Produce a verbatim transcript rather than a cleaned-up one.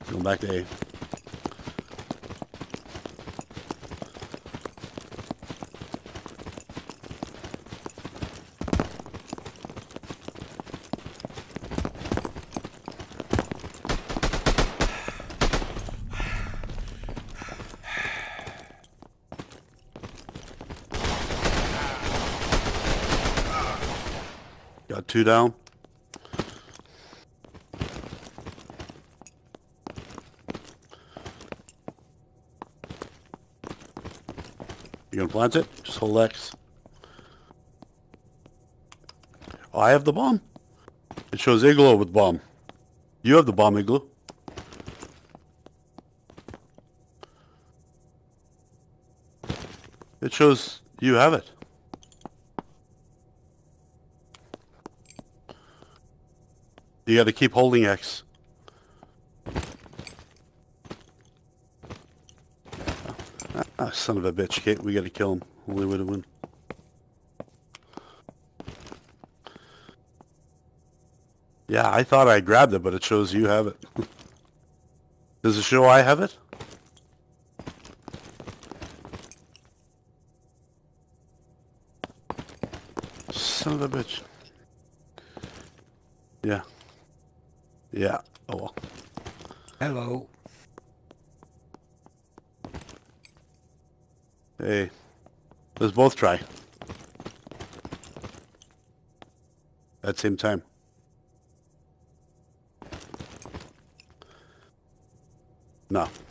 Going back to A. Got two down. You gonna plant it? Just hold X. Oh, I have the bomb. It shows Igloo with bomb. You have the bomb, Igloo. It shows you have it. You gotta keep holding X. Ah, son of a bitch. Okay, we gotta kill him. Only way to win. Yeah, I thought I grabbed it, but it shows you have it. Does it show I have it? Son of a bitch. Yeah. Yeah. Oh well. Hello. Hey. Let's both try. At the same time. No.